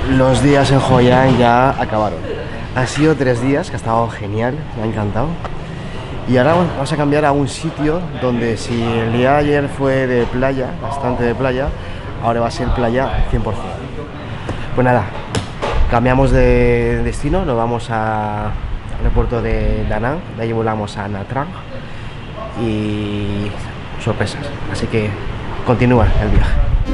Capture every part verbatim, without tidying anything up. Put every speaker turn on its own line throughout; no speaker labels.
los días en Hoi An ya acabaron. Han sido tres días que ha estado genial, me ha encantado. Y ahora bueno, vamos a cambiar a un sitio donde si el día de ayer fue de playa, bastante de playa, ahora va a ser playa cien por cien. Pues nada, cambiamos de destino, nos vamos a al aeropuerto de Da Nang, de ahí volamos a Nha Trang y sorpresas, así que continúa el viaje.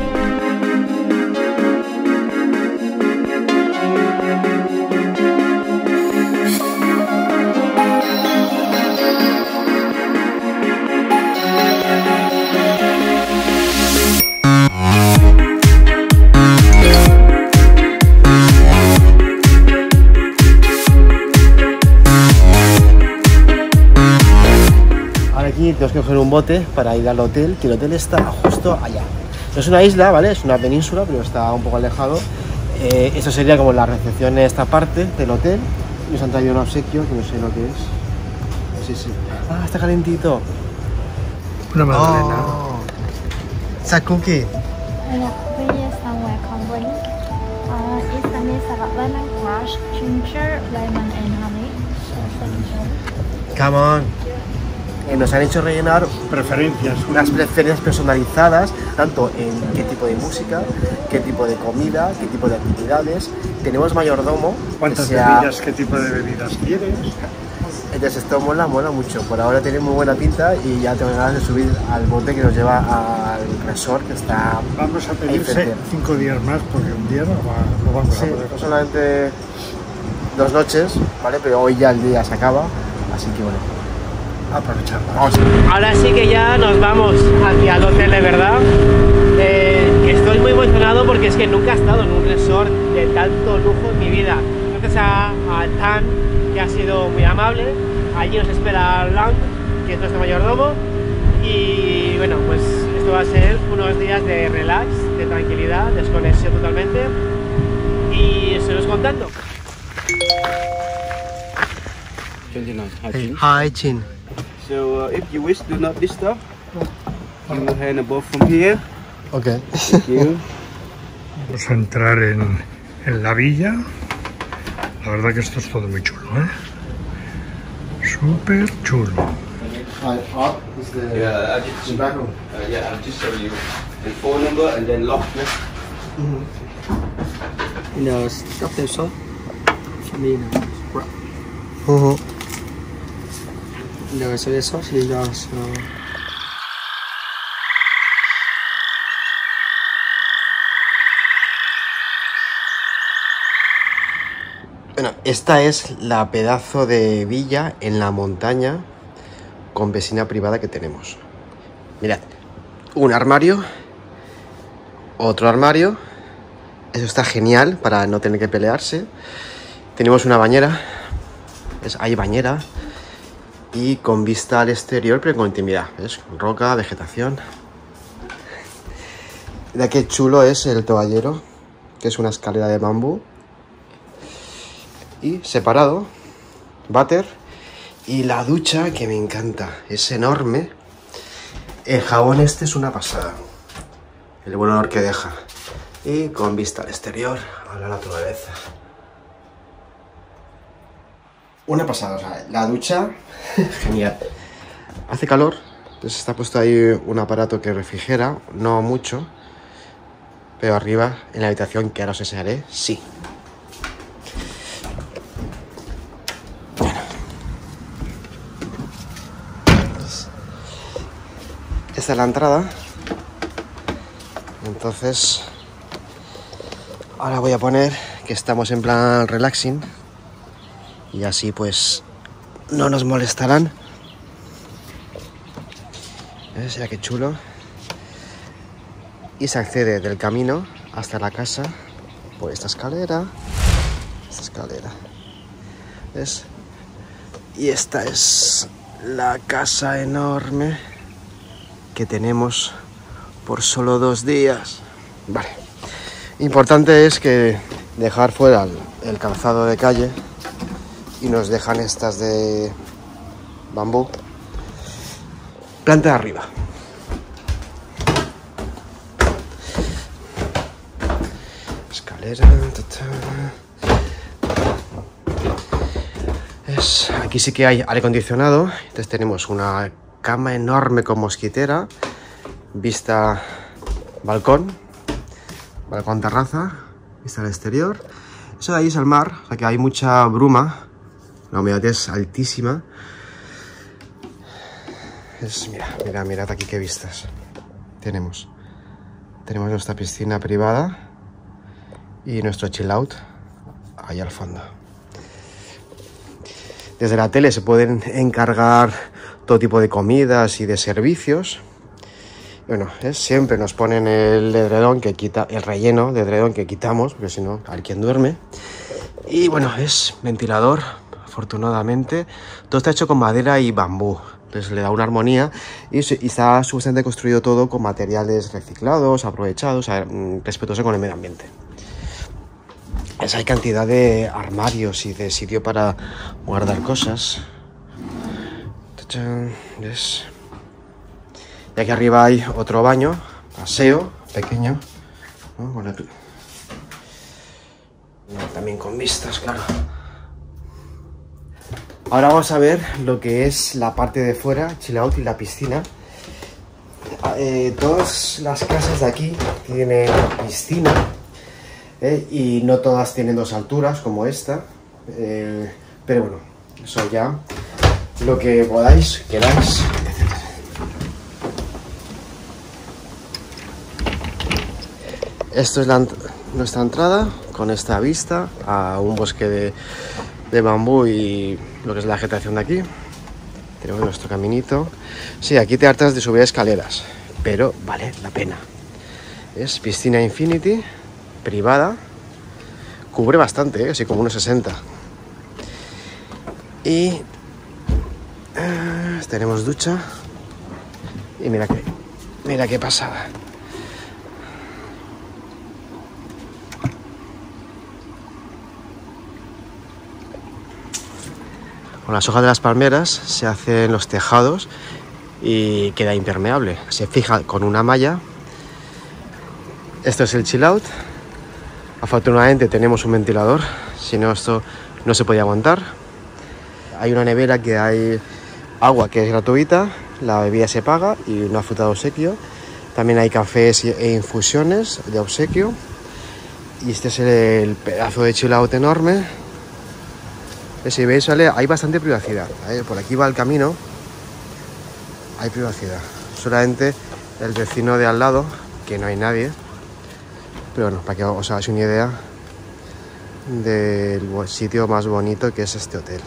Aquí tenemos que coger un bote para ir al hotel, que el hotel está justo allá. No es una isla, ¿vale? Es una península, pero está un poco alejado. Eh, esto sería como la recepción de esta parte del hotel. Nos han traído un obsequio, que no sé lo que es. Sí, sí. Ah, está calentito.
Una magdalena.
Oh. It's a cookie.
Yeah, we are somewhere combined. Uh, it's a mix of lemon crush, ginger, lemon and honey. So,
Come on. Eh, nos han hecho rellenar
Preferencias.
unas preferencias personalizadas, tanto en qué tipo de música, qué tipo de comida, qué tipo de actividades. Tenemos mayordomo.
¿Cuántas
que sea...
bebidas? ¿Qué tipo de bebidas quieres?
Entonces esto mola, mola mucho. Por ahora tiene muy buena pinta y ya tengo ganas de subir al bote que nos lleva al resort que está...
Vamos a pedirse cinco días más porque un día no, va, no vamos
Sí,
a poder.
solamente dos noches, ¿vale? Pero hoy ya el día se acaba, así que bueno.
Aprovecharla.
Vamos.
Ahora sí que ya nos vamos hacia el hotel de verdad. Eh, estoy muy emocionado porque es que nunca he estado en un resort de tanto lujo en mi vida. Gracias a, a Tan, que ha sido muy amable. Allí nos espera Lang, que es nuestro mayordomo. Y bueno, pues esto va a ser unos días de relax, de tranquilidad, desconexión totalmente. Y os iré contando.
twenty-nine. Hi, Jin.
Hi, Chin.
So, uh, if you wish, do not disturb. You will hand above from here.
Ok.
Thank you.
Vamos a entrar en, en la villa. La verdad que esto es todo muy chulo, ¿eh? Súper chulo.
Yeah, I'll just, uh, yeah, I'll just show you the phone number and then lock.
In the cocktail shop, for me,
Uh-huh.
in the soy sauce, you just uh,
Bueno, esta es la pedazo de villa en la montaña con piscina privada que tenemos. Mirad, un armario, otro armario. Eso está genial para no tener que pelearse. Tenemos una bañera, es, hay bañera y con vista al exterior pero con intimidad. ¿Ves? Roca, vegetación. Mira qué chulo es el toallero, que es una escalera de bambú. Y separado, váter, y la ducha que me encanta, es enorme. El jabón este es una pasada, el buen olor que deja, y con vista al exterior, a la naturaleza. Una pasada, o sea, la ducha, genial. Hace calor, entonces está puesto ahí un aparato que refrigera, no mucho, pero arriba, en la habitación que ahora os enseñaré, sí. Esta es la entrada. Entonces ahora voy a poner que estamos en plan relaxing y así pues no nos molestarán. ¿Ves? Ya qué chulo. Y se accede del camino hasta la casa por esta escalera. Esta escalera. ¿Ves? Y esta es la casa enorme que tenemos por solo dos días. Vale. Importante es que dejar fuera el, el calzado de calle y nos dejan estas de bambú. Planta de arriba. Escalera. escalera. Ta, ta. Es, aquí sí que hay aire acondicionado. Entonces tenemos una cama enorme con mosquitera, vista balcón, balcón terraza, vista al exterior. Eso de ahí es el mar, o sea que hay mucha bruma, la humedad es altísima. Es, mira, mira, mirad aquí qué vistas tenemos. Tenemos nuestra piscina privada y nuestro chill out ahí al fondo. Desde la tele se pueden encargar todo tipo de comidas y de servicios. Bueno, es, siempre nos ponen el edredón que quita, el relleno de edredón que quitamos, porque si no, alguien duerme. Y bueno, es ventilador, afortunadamente. Todo está hecho con madera y bambú. Entonces le da una armonía y, y está supuestamente construido todo con materiales reciclados, aprovechados, respetuosos con el medio ambiente. Es, hay cantidad de armarios y de sitio para guardar cosas. Es. Y aquí arriba hay otro baño, aseo, pequeño, ¿no? Con el... también con vistas, claro. Ahora vamos a ver lo que es la parte de fuera, chill out y la piscina. Eh, todas las casas de aquí tienen piscina, eh, y no todas tienen dos alturas como esta, eh, pero bueno, eso ya lo que podáis, queráis. Esto es la, nuestra entrada con esta vista a un bosque de, de bambú y lo que es la vegetación de aquí. Tenemos nuestro caminito. Sí, aquí te hartas de subir escaleras, pero vale la pena. Es piscina infinity, privada. Cubre bastante, ¿eh? Así como unos sesenta. Y eh, tenemos ducha. Y mira que, mira qué pasada. Con las hojas de las palmeras se hacen los tejados y queda impermeable. Se fija con una malla. Esto es el chill out. Afortunadamente tenemos un ventilador, si no esto no se podía aguantar. Hay una nevera que hay agua que es gratuita, la bebida se paga y una fruta de obsequio. También hay cafés e infusiones de obsequio. Y este es el pedazo de chill out enorme. Si veis, sale, hay bastante privacidad, ¿eh? Por aquí va el camino, hay privacidad. Solamente el vecino de al lado, que no hay nadie. Pero bueno, para que os hagáis una idea del sitio más bonito que es este hotel.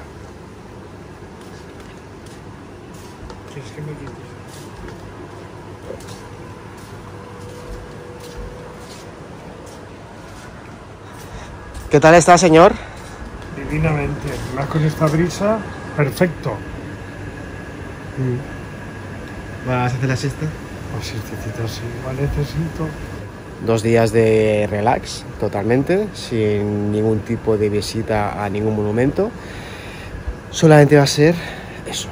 ¿Qué tal está, señor?
Divinamente, más con esta brisa, perfecto.
¿Vas a hacer la siesta?
Pues siestecita sí, igual necesito.
Dos días de relax, totalmente, sin ningún tipo de visita a ningún monumento. Solamente va a ser eso.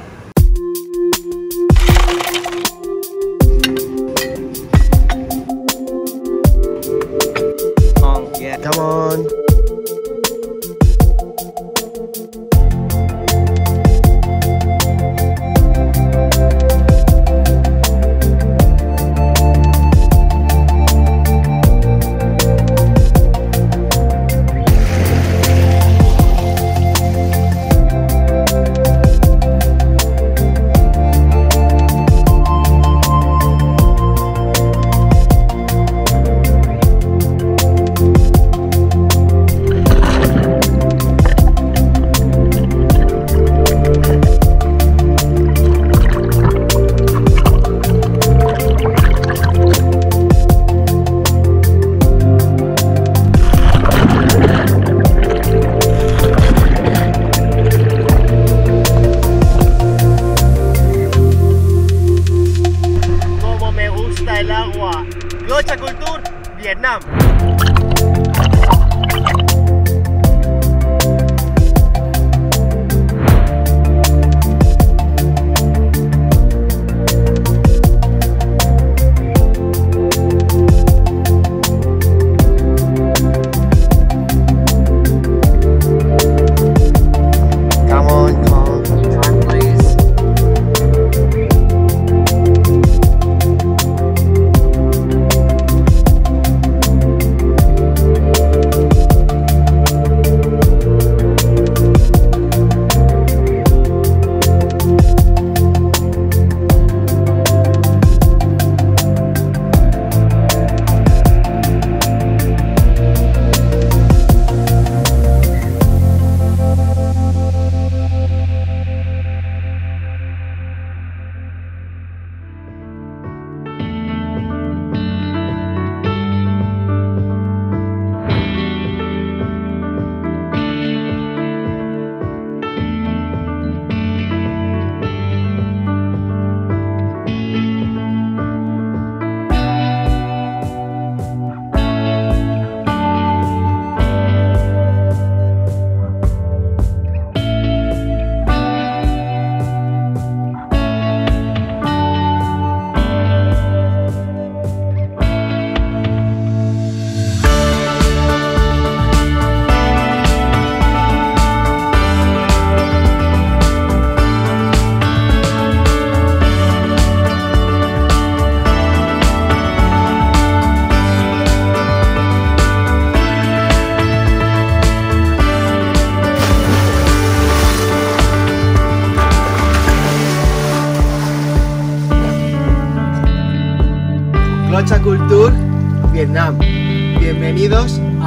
Come on.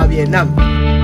a Vietnam.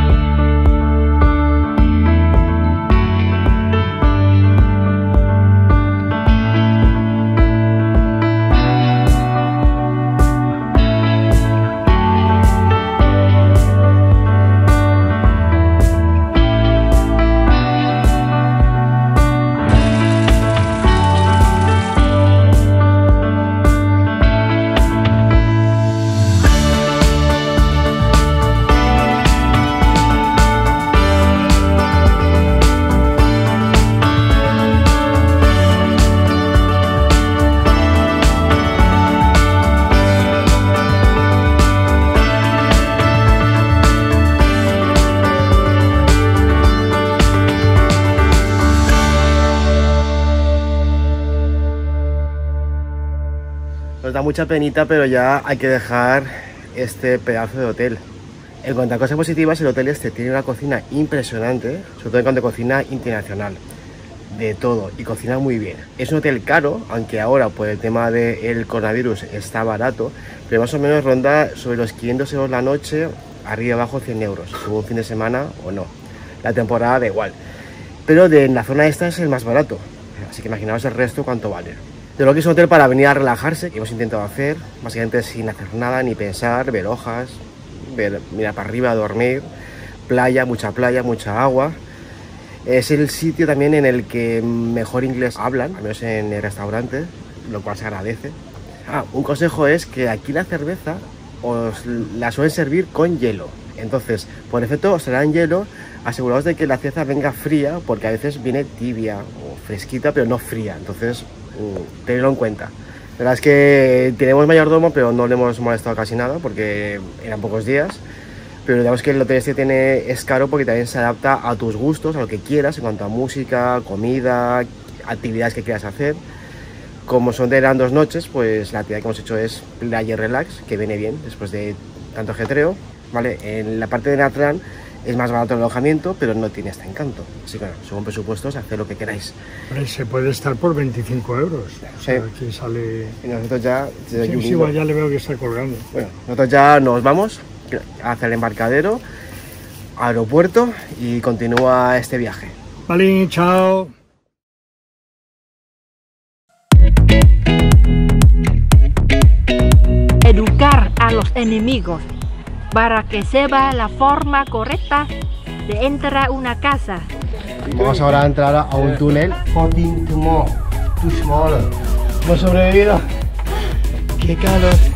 Nos da mucha penita, pero ya hay que dejar este pedazo de hotel. En cuanto a cosas positivas, el hotel este tiene una cocina impresionante, sobre todo en cuanto a cocina internacional, de todo, y cocina muy bien. Es un hotel caro, aunque ahora por el tema del coronavirus está barato, pero más o menos ronda sobre los quinientos euros la noche, arriba abajo cien euros, según un fin de semana o no. La temporada da igual, pero de en la zona esta es el más barato, así que imaginaos el resto cuánto vale. De lo que es un hotel para venir a relajarse, que hemos intentado hacer, básicamente sin hacer nada, ni pensar, ver hojas, ver, mirar para arriba, dormir, playa, mucha playa, mucha agua. Es el sitio también en el que mejor inglés hablan, al menos en el restaurante, lo cual se agradece. Ah, un consejo es que aquí la cerveza os la suelen servir con hielo. Entonces, por efecto, os darán hielo, aseguraos de que la cerveza venga fría, porque a veces viene tibia o fresquita, pero no fría. Entonces, uh, tenedlo en cuenta. La verdad es que tenemos mayordomo, pero no le hemos molestado casi nada, porque eran pocos días. Pero digamos que el hotel este tiene, es caro porque también se adapta a tus gustos, a lo que quieras, en cuanto a música, comida, actividades que quieras hacer. Como son de eran dos noches, pues la actividad que hemos hecho es playa y relax, que viene bien después de tanto ajetreo. Vale, en la parte de Nha Trang es más barato el alojamiento, pero no tiene este encanto. Así que, bueno, según presupuestos, haced lo que queráis.
Se puede estar por veinticinco euros.
Sí.
O sea, aquí sale...
Y nosotros ya...
Sí, sí, igual ya le veo que está colgando.
Bueno, nosotros ya nos vamos hacia el embarcadero, aeropuerto, y continúa este viaje.
Vale, chao.
Educar a los enemigos para que sepa la forma correcta de entrar a una casa.
Vamos ahora a entrar a un túnel.
fourteen to more, too smaller.
Hemos sobrevivido. ¡Qué calor!